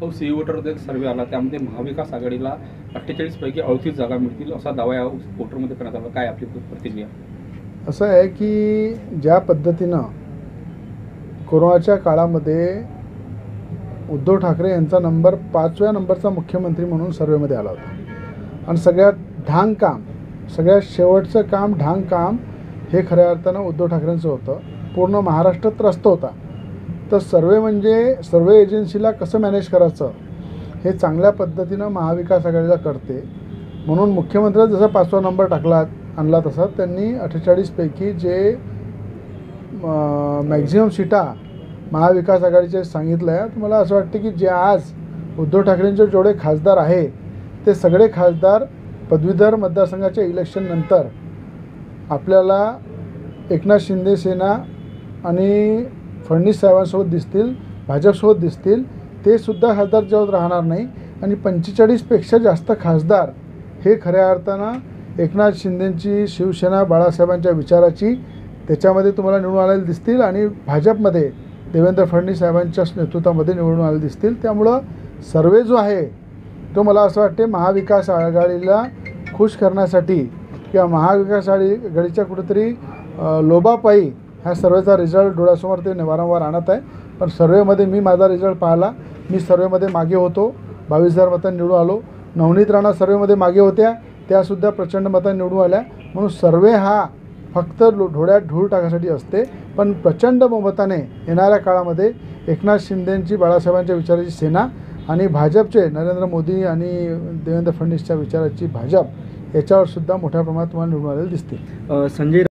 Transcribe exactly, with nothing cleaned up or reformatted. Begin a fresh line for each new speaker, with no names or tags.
हो, सी वोटरचा एक सर्वे आला, त्यामध्ये महाविकास आघाडीला अठ्ठेचाळीस पैकी अडतीस जागा मिळतील असा दावा या पोर्टलमध्ये करण्यात आला. काय आपली प्रतिक्रिया?
असं आहे की ज्या पद्धतीनं कोरोनाच्या काळामध्ये उद्धव ठाकरे यांचा नंबर पाचव्या नंबरचा मुख्यमंत्री म्हणून सर्वेमध्ये आला होता आणि सगळ्यात ढांग काम, सगळ्यात शेवटचं काम ढांग काम हे खऱ्या अर्थानं उद्धव ठाकरेंचं होतं. पूर्ण महाराष्ट्र त्रस्त होता. तर सर्वे म्हणजे सर्वे एजन्सीला कसं मॅनेज करायचं हे चांगल्या पद्धतीनं महाविकास आघाडीला करते. म्हणून मुख्यमंत्र्यांनी जसा पाचवा नंबर टाकला आणला तसा त्यांनी अठ्ठेचाळीसपैकी जे मॅक्झिमम सीटा महाविकास आघाडीचे सांगितलं आहे. मला असं वाटतं की जे आज उद्धव ठाकरेंचे जेवढे खासदार आहे ते सगळे खासदार पदवीधर मतदारसंघाच्या इलेक्शननंतर आपल्याला एकनाथ शिंदे सेना आणि फडणवीस साहेबांसोबत दिसतील, भाजपसोबत दिसतील. ते सुद्धा खासदार जेव्हा राहणार नाही आणि पंचेचाळीसपेक्षा जास्त खासदार हे खऱ्या अर्थानं एकनाथ शिंदेंची शिवसेना, बाळासाहेबांच्या विचाराची त्याच्यामध्ये तुम्हाला निवडून आलेले दिसतील आणि भाजपमध्ये देवेंद्र फडणवीस साहेबांच्या नेतृत्वामध्ये निवडून आलेले दिसतील. त्यामुळं सर्वे जो आहे तो मला असं वाटते महाविकास आघाडीला खुश करण्यासाठी किंवा महाविकास आघाडीच्या कुठेतरी लोभापायी ह्या सर्वेचा रिझल्ट डोळ्यासमोर ते वारंवार आणत आहे. पण सर्वेमध्ये मी माझा रिझल्ट पाहिला. मी सर्वेमध्ये मागे होतो, बावीस हजार मतांनी निवडून आलो. नवनीत राणा सर्वेमध्ये मागे होत्या, त्यासुद्धा प्रचंड मतांनी निवडून आल्या. म्हणून सर्वे हा फक्त डोळ्यात धूळ टाकण्यासाठी असते. पण प्रचंड बहुमताने येणाऱ्या काळामध्ये एकनाथ शिंदेंची, बाळासाहेबांच्या विचाराची सेना आणि भाजपचे नरेंद्र मोदी आणि देवेंद्र फडणवीसच्या विचाराची भाजप याच्यावर सुद्धा मोठ्या प्रमाणात तुम्हाला निवडून आलेले दिसतील.
संजय